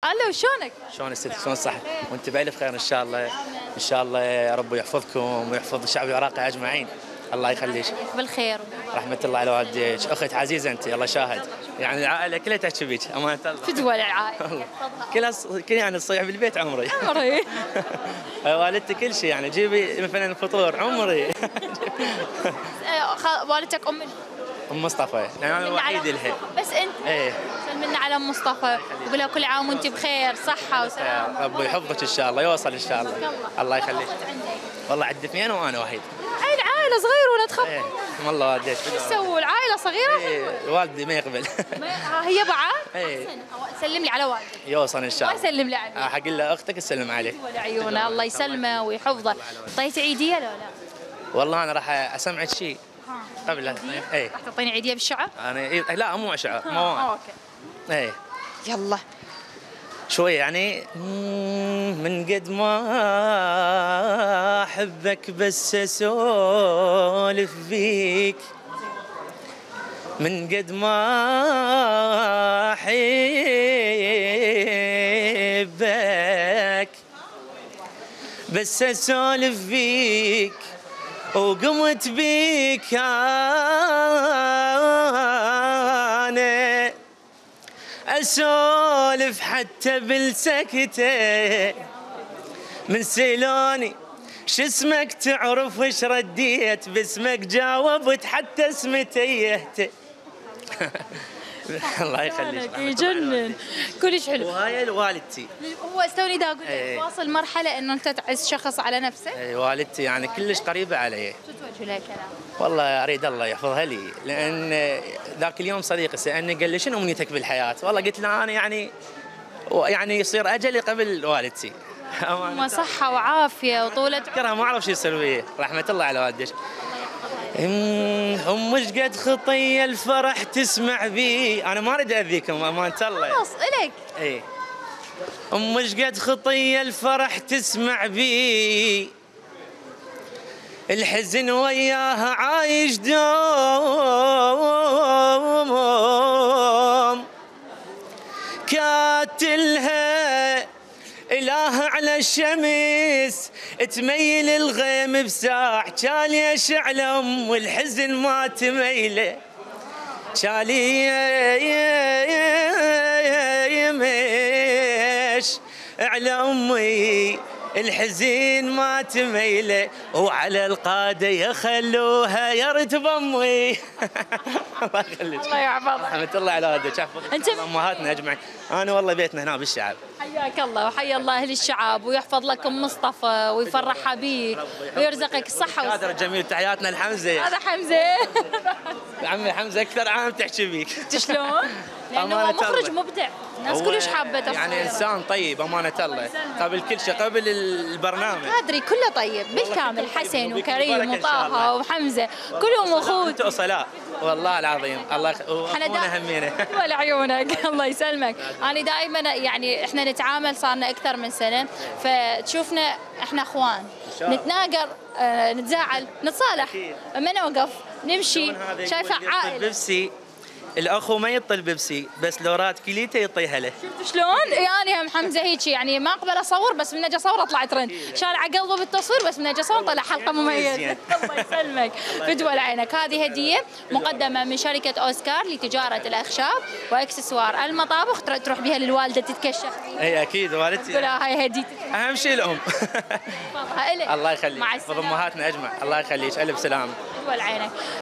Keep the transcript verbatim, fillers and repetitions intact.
هلا وشونك؟ شلون الست شلون صح وانت بألف خير ان شاء الله. ان شاء الله يا رب يحفظكم ويحفظ الشعب العراقي اجمعين. الله يخليك. بالخير. رحمة الله على والديك، اخت عزيزة انت الله شاهد. يعني العائلة كلها تحكي بيك امانة الله. فدوى العائلة. كلها كل يعني تصيح بالبيت عمري. عمري. والدتي كل شيء يعني جيبي مثلا الفطور عمري. والدتك ام ام مصطفى لان انا الوحيد لها. بس انت؟ ايه. سلمنا على ام مصطفى وقول لها كل عام وانت بخير صحة وسلامة. ربي يحفظك ان شاء الله يوصل ان شاء الله. الله يخليك. والله عندي اثنين وانا وحيد. العائلة صغيرة ولا تخاف؟ ايه والله والديك. ايش تسووا العائلة صغيرة؟ ايه والدي ما يقبل. هي بعد؟ ايه. سلم لي على والدك. يوصل ان شاء الله. ما يسلم لي عليك. حق له اختك تسلم عليك. ولا عيونه الله يسلمه ويحفظه. طيت عيدية ولا لا؟ والله انا راح اسمعك شيء قبل. اي راح تعطيني عيدية بالشعر؟ انا إيه؟ لا مو شعر موال. اوكي. اي يلا. شوي يعني من قد ما احبك بس اسولف بيك، من قد ما احبك بس اسولف بيك، وقمت بيك انا اسولف حتى بالسكتة، من سيلوني شسمك تعرف وش رديت، باسمك جاوبت حتى اسمي تيهت. الله يخليك. يجنن كلش حلو. وهاي لوالدتي. هو استوني دا اقول لك واصل مرحله انه انت تعز شخص على نفسك. اي والدتي يعني كلش قريبه علي. شو توجه لها كلام؟ والله اريد الله يحفظها لي، لان ذاك اليوم صديقي سالني قال لي شنو امنيتك بالحياه؟ والله قلت له انا يعني يعني يصير اجلي قبل والدتي. ما صحه وعافيه وطولة عمر. ما اعرف شو يصير فيه، رحمه الله على والديك. ام ايش قد خطيه الفرح تسمع بي، انا ما اريد اذيكم امانه الله. خلاص الك. اي ام ايش قد خطيه الفرح تسمع بي، الحزن وياها عايش دوم، كاتلها إله على الشمس تميل الغيم بساع، كالي اشعلم والحزن ما تميله، كالي يمش على امي الحزين ما تميله، وعلى القاده يخلوها يرتب امي. الله يخليك. الله يحفظك. رحمة الله على والديك. يحفظك انت امهاتنا اجمعين. انا والله بيتنا هنا بالشعب. حياك الله وحيا الله اهل الشعب، ويحفظ لك ام مصطفى ويفرحها بيك ويرزقك الصحه والسلامه. هذا جميل. تحياتنا لحمزه. هذا حمزه. عمي حمزه اكثر عام تحكي بيك. شلون؟ لانه هو مخرج مبدع، الناس كلش حابه تصويره. يعني انسان طيب امانه الله، قبل كل شيء قبل البرنامج. كادري كله طيب بالكامل، حسن وكريم وطه وحمزه كلهم اخوت. انتم اصلاء والله العظيم. الله يخ... واخونا همينه. ولا عيونك. الله يسلمك. انا دائما يعني احنا نتعامل صارنا اكثر من سنه، فتشوفنا احنا اخوان نتناقر آه، نتزاعل نتصالح ما نوقف نمشي. شايفه عائله. بيبسي الاخو ما يطل بيبسي، بس لو راد كليته يعطيها له. شفت شلون؟ يعني هم حمزه هيك يعني ما اقبل اصور، بس من اجي اصور اطلع ترند، شارع قلبه بالتصوير بس من اجي اصور طلع حلقه مميزه. الله يسلمك. فدوى لعينك. هذه هديه مقدمه من شركه اوسكار لتجاره الاخشاب واكسسوار المطابخ، تروح بها للوالده تتكشف. اي اكيد والدتي. تقول هاي هديتي. اهم شيء الام. الله يخليك. مع السلامه. امهاتنا اجمع. الله يخليك. الف سلامه. فدوى لعينك.